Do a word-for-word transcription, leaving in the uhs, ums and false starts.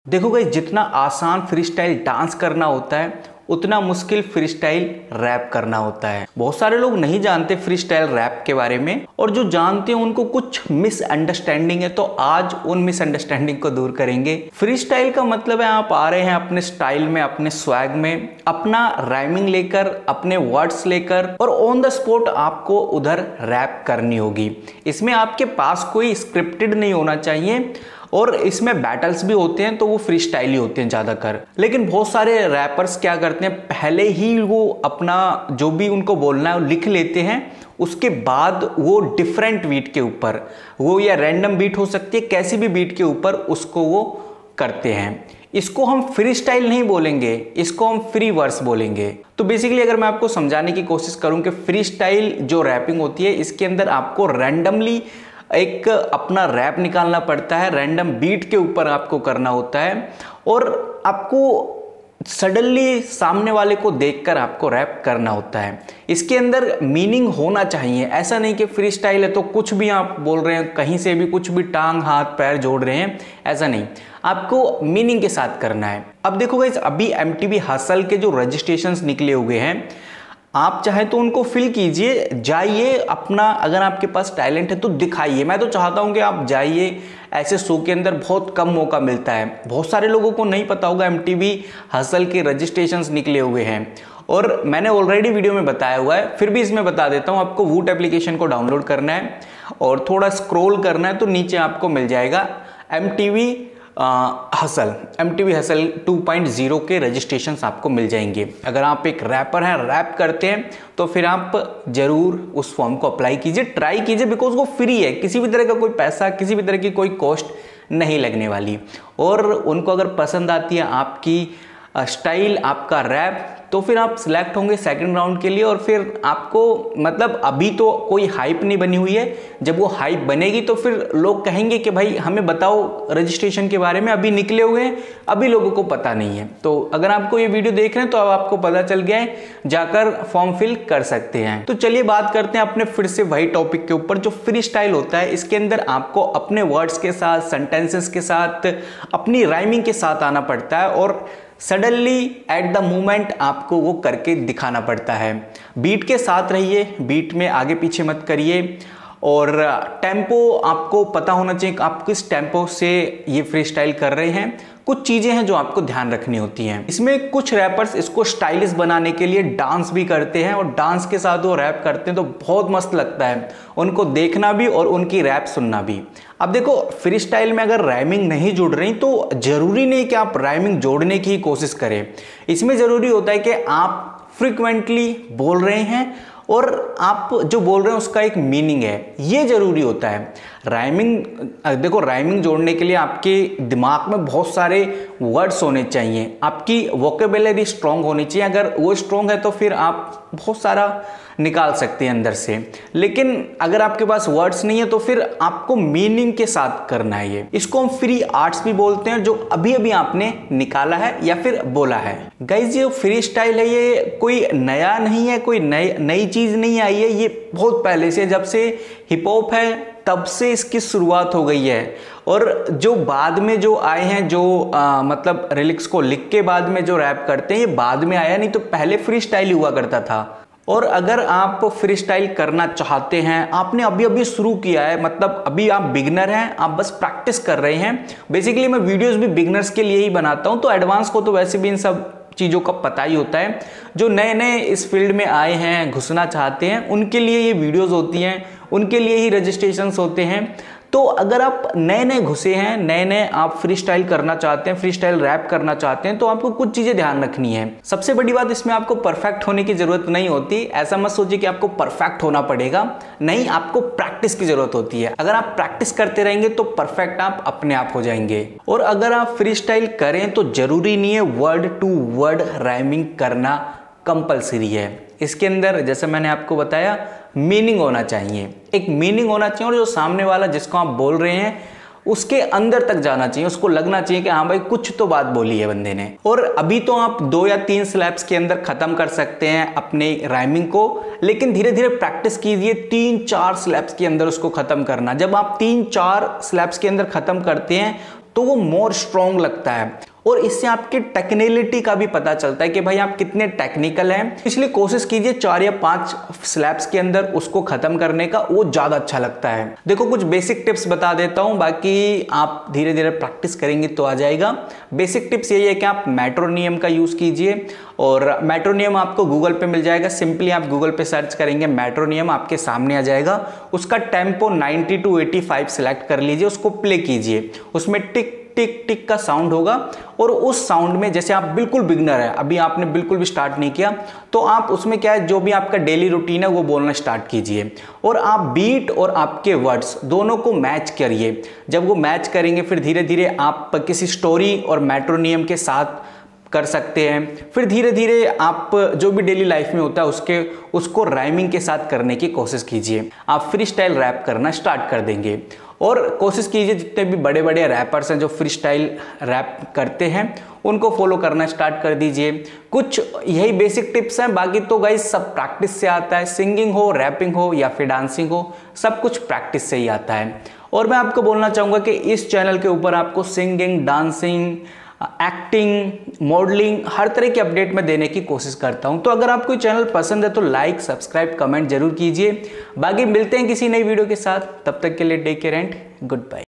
देखो गाइस, जितना आसान फ्री स्टाइल डांस करना होता है उतना मुश्किल फ्री स्टाइल रैप करना होता है। बहुत सारे लोग नहीं जानते फ्री स्टाइल रैप के बारे में, और जो जानते हैं उनको कुछ मिसअंडरस्टैंडिंग है। तो आज उन मिसअंडरस्टैंडिंग को दूर करेंगे। फ्री स्टाइल का मतलब है आप आ रहे हैं अपने स्टाइल में, अपने स्वैग में, अपना राइमिंग लेकर, अपने वर्ड्स लेकर, और ऑन द स्पॉट आपको उधर रैप करनी होगी। इसमें आपके पास कोई स्क्रिप्टेड नहीं होना चाहिए, और इसमें बैटल्स भी होते हैं तो वो फ्री स्टाइल ही होते हैं ज़्यादातर। लेकिन बहुत सारे रैपर्स क्या करते हैं, पहले ही वो अपना जो भी उनको बोलना है वो लिख लेते हैं, उसके बाद वो डिफरेंट बीट के ऊपर, वो या रैंडम बीट हो सकती है, कैसी भी बीट के ऊपर उसको वो करते हैं। इसको हम फ्री स्टाइल नहीं बोलेंगे, इसको हम फ्री वर्स बोलेंगे। तो बेसिकली अगर मैं आपको समझाने की कोशिश करूं कि फ्री स्टाइल जो रैपिंग होती है, इसके अंदर आपको रैंडमली एक अपना रैप निकालना पड़ता है, रैंडम बीट के ऊपर आपको करना होता है, और आपको सडनली सामने वाले को देखकर आपको रैप करना होता है। इसके अंदर मीनिंग होना चाहिए। ऐसा नहीं कि फ्री स्टाइल है तो कुछ भी आप बोल रहे हैं, कहीं से भी कुछ भी टांग हाथ पैर जोड़ रहे हैं, ऐसा नहीं। आपको मीनिंग के साथ करना है। अब देखो गाइस, अभी एम टी वी हसल के जो रजिस्ट्रेशंस निकले हुए हैं, आप चाहे तो उनको फिल कीजिए, जाइए अपना, अगर आपके पास टैलेंट है तो दिखाइए। मैं तो चाहता हूं कि आप जाइए, ऐसे शो के अंदर बहुत कम मौका मिलता है। बहुत सारे लोगों को नहीं पता होगा एम टी वी हसल के रजिस्ट्रेशंस निकले हुए हैं, और मैंने ऑलरेडी वीडियो में बताया हुआ है, फिर भी इसमें बता देता हूं। आपको वूट एप्लीकेशन को डाउनलोड करना है और थोड़ा स्क्रॉल करना है तो नीचे आपको मिल जाएगा M T V hustle, M T V hustle two point zero के रजिस्ट्रेशंस आपको मिल जाएंगे। अगर आप एक रैपर हैं, रैप करते हैं, तो फिर आप जरूर उस फॉर्म को अप्लाई कीजिए, ट्राई कीजिए, बिकॉज वो फ्री है। किसी भी तरह का कोई पैसा, किसी भी तरह की कोई कॉस्ट नहीं लगने वाली। और उनको अगर पसंद आती है आपकी स्टाइल, आपका रैप, तो फिर आप सिलेक्ट होंगे सेकंड राउंड के लिए। और फिर आपको, मतलब अभी तो कोई हाइप नहीं बनी हुई है, जब वो हाइप बनेगी तो फिर लोग कहेंगे कि भाई हमें बताओ रजिस्ट्रेशन के बारे में, अभी निकले हुए हैं, अभी लोगों को पता नहीं है। तो अगर आपको ये वीडियो देख रहे हैं तो अब आपको पता चल गया है, जाकर फॉर्म फिल कर सकते हैं। तो चलिए बात करते हैं अपने फिर से वही टॉपिक के ऊपर, जो फ्री स्टाइल होता है। इसके अंदर आपको अपने वर्ड्स के साथ, सेंटेंसेस के साथ, अपनी राइमिंग के साथ आना पड़ता है, और सडनली एट द मोमेंट आपको वो करके दिखाना पड़ता है। बीट के साथ रहिए, बीट में आगे पीछे मत करिए, और टेम्पो आपको पता होना चाहिए कि आप किस टेम्पो से ये फ्री स्टाइल कर रहे हैं। कुछ चीज़ें हैं जो आपको ध्यान रखनी होती हैं। इसमें कुछ रैपर्स इसको स्टाइलिश बनाने के लिए डांस भी करते हैं, और डांस के साथ वो रैप करते हैं तो बहुत मस्त लगता है उनको देखना भी और उनकी रैप सुनना भी। अब देखो, फ्री स्टाइल में अगर राइमिंग नहीं जुड़ रही तो जरूरी नहीं कि आप राइमिंग जोड़ने की कोशिश करें। इसमें ज़रूरी होता है कि आप फ्रिक्वेंटली बोल रहे हैं और आप जो बोल रहे हैं उसका एक मीनिंग है, ये जरूरी होता है। राइमिंग, देखो राइमिंग जोड़ने के लिए आपके दिमाग में बहुत सारे वर्ड्स होने चाहिए, आपकी वोकेबुलरी स्ट्रांग होनी चाहिए। अगर वो स्ट्रांग है तो फिर आप बहुत सारा निकाल सकते हैं अंदर से। लेकिन अगर आपके पास वर्ड्स नहीं है तो फिर आपको मीनिंग के साथ करना है। ये इसको हम फ्री आर्ट्स भी बोलते हैं, जो अभी अभी आपने निकाला है या फिर बोला है। गाइज, ये फ्री स्टाइल है, ये कोई नया नहीं है, कोई नई नई चीज नहीं आई है। ये बहुत पहले से, जब से हिप हॉप है तब से इसकी शुरुआत हो गई है। और जो बाद में जो आए हैं, जो आ, मतलब रिलिक्स को लिख के बाद में जो रैप करते हैं, ये बाद में आया, नहीं तो पहले फ्री स्टाइल ही हुआ करता था। और अगर आप फ्री स्टाइल करना चाहते हैं, आपने अभी अभी शुरू किया है, मतलब अभी आप बिगनर हैं, आप बस प्रैक्टिस कर रहे हैं। बेसिकली मैं वीडियोस भी बिगनर्स के लिए ही बनाता हूं, तो एडवांस को तो वैसे भी इन सब चीज़ों का पता ही होता है। जो नए नए इस फील्ड में आए हैं, घुसना चाहते हैं, उनके लिए ये वीडियोस होती हैं, उनके लिए ही रजिस्ट्रेशंस होते हैं। तो अगर आप नए नए घुसे हैं, नए नए आप फ्री स्टाइल करना चाहते हैं, फ्री स्टाइल रैप करना चाहते हैं, तो आपको कुछ चीजें ध्यान रखनी है। सबसे बड़ी बात, इसमें आपको परफेक्ट होने की जरूरत नहीं होती। ऐसा मत सोचिए कि आपको परफेक्ट होना पड़ेगा, नहीं, आपको प्रैक्टिस की जरूरत होती है। अगर आप प्रैक्टिस करते रहेंगे तो परफेक्ट आप अपने आप हो जाएंगे। और अगर आप फ्री स्टाइल करें तो जरूरी नहीं है वर्ड टू वर्ड राइमिंग करना कंपलसरी है। इसके अंदर जैसे मैंने आपको बताया, मीनिंग होना चाहिए, एक मीनिंग होना चाहिए, और जो सामने वाला जिसको आप बोल रहे हैं उसके अंदर तक जाना चाहिए, उसको लगना चाहिए कि हाँ भाई कुछ तो बात बोली है बंदे ने। और अभी तो आप दो या तीन स्लैप्स के अंदर खत्म कर सकते हैं अपने राइमिंग को, लेकिन धीरे धीरे प्रैक्टिस कीजिए तीन चार स्लैप्स के अंदर उसको खत्म करना। जब आप तीन चार स्लैप्स के अंदर खत्म करते हैं तो वो मोर स्ट्रॉन्ग लगता है और इससे आपकी टेक्निकलिटी का भी पता चलता है कि भाई आप कितने टेक्निकल हैं। इसलिए कोशिश कीजिए चार या पांच स्लैप्स के अंदर उसको खत्म करने का, वो ज्यादा अच्छा लगता है। देखो कुछ बेसिक टिप्स बता देता हूं, बाकी आप धीरे धीरे प्रैक्टिस करेंगे तो आ जाएगा। बेसिक टिप्स यही है कि आप मेट्रोनियम का यूज कीजिए और मेट्रोनियम आपको गूगल पे मिल जाएगा। सिंपली आप गूगल पे सर्च करेंगे मेट्रोनियम, आपके सामने आ जाएगा। उसका tempo ninety two eighty five select कर लीजिए, उसको प्ले कीजिए। उसमें टिक टिक टिक का साउंड होगा और उस साउंड में जैसे आप बिल्कुल बिगनर है, अभी आपने बिल्कुल भी स्टार्ट नहीं किया, तो आप उसमें क्या है, जो भी आपका डेली रूटीन है वो बोलना स्टार्ट कीजिए और आप बीट और आपके वर्ड्स दोनों को मैच करिए। जब वो मैच करेंगे फिर धीरे धीरे आप किसी स्टोरी और मेट्रोनियम के साथ कर सकते हैं। फिर धीरे धीरे आप जो भी डेली लाइफ में होता है उसके उसको राइमिंग के साथ करने की कोशिश कीजिए। आप फ्री स्टाइल रैप करना स्टार्ट कर देंगे और कोशिश कीजिए जितने भी बड़े बड़े रैपर्स हैं जो फ्री स्टाइल रैप करते हैं उनको फॉलो करना स्टार्ट कर दीजिए। कुछ यही बेसिक टिप्स हैं, बाकी तो गाइस सब प्रैक्टिस से आता है। सिंगिंग हो, रैपिंग हो या फिर डांसिंग हो, सब कुछ प्रैक्टिस से ही आता है। और मैं आपको बोलना चाहूँगा कि इस चैनल के ऊपर आपको सिंगिंग, डांसिंग, एक्टिंग, मॉडलिंग हर तरह की अपडेट मैं देने की कोशिश करता हूं। तो अगर आपको चैनल पसंद है तो लाइक, सब्सक्राइब, कमेंट जरूर कीजिए। बाकी मिलते हैं किसी नई वीडियो के साथ, तब तक के लिए take care and good bye.